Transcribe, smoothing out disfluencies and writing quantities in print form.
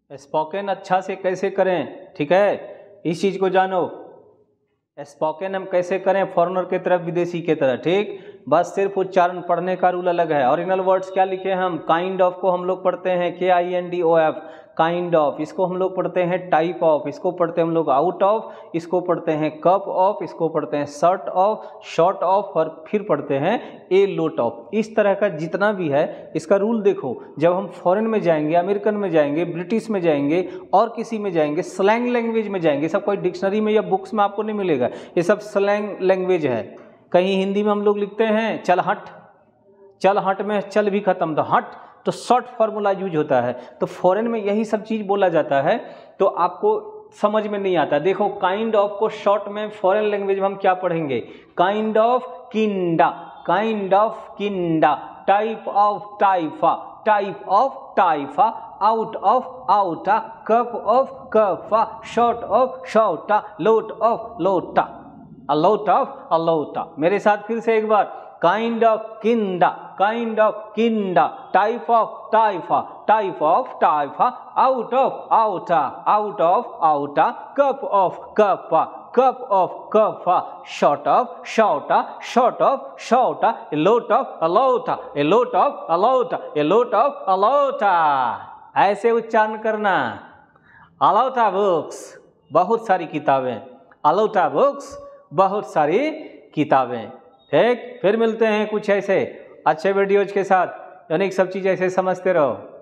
Spoken अच्छा से कैसे करें, ठीक है, इस चीज़ को जानो। स्पोकन हम कैसे करें फॉरेनर की तरफ, विदेशी की तरह, ठीक। बस सिर्फ उच्चारण पढ़ने का रूल अलग है। ओरिजिनल वर्ड्स क्या लिखे हम, काइंड ऑफ को हम लोग पढ़ते हैं KINDOF, काइंड ऑफ। इसको हम लोग पढ़ते हैं टाइप ऑफ, इसको पढ़ते हैं हम लोग आउट ऑफ, इसको पढ़ते हैं कप ऑफ, इसको पढ़ते हैं शर्ट ऑफ, शॉर्ट ऑफ, और फिर पढ़ते हैं ए लोट ऑफ। इस तरह का जितना भी है इसका रूल देखो। जब हम फॉरेन में जाएंगे, अमेरिकन में जाएंगे, ब्रिटिश में जाएंगे और किसी में जाएंगे, स्लैंग लैंग्वेज में जाएंगे, सब कोई डिक्शनरी में या बुक्स में आपको नहीं मिलेगा, ये सब स्लैंग लैंग्वेज है। कहीं हिंदी में हम लोग लिखते हैं चल हट, चल हट में चल भी खत्म था, हट तो शॉर्ट फार्मूला यूज होता है। तो फॉरेन में यही सब चीज़ बोला जाता है, तो आपको समझ में नहीं आता। देखो काइंड ऑफ को शॉर्ट में फॉरेन लैंग्वेज में हम क्या पढ़ेंगे, kind of kinda, kind of kinda, type of typa, type of typa, out of outta, cup of cuppa, sort of sorta, lot of lotta, a lot of a lotta. मेरे साथ फिर से एक बार, kind of kinda, kind of kinda, type of typa, type of typa, out of outta, out of outta, cup of cuppa, cup of cuppa, sort of sorta, sort of sorta, lot of a lotta, lot of a lotta, lot of a lotta. ऐसे उच्चारण करना। अलोटा books, बहुत सारी किताबें, अलोटा books, बहुत सारी किताबें, ठीक। फिर मिलते हैं कुछ ऐसे अच्छे वीडियोज के साथ, यानी सब चीज़ ऐसे समझते रहो।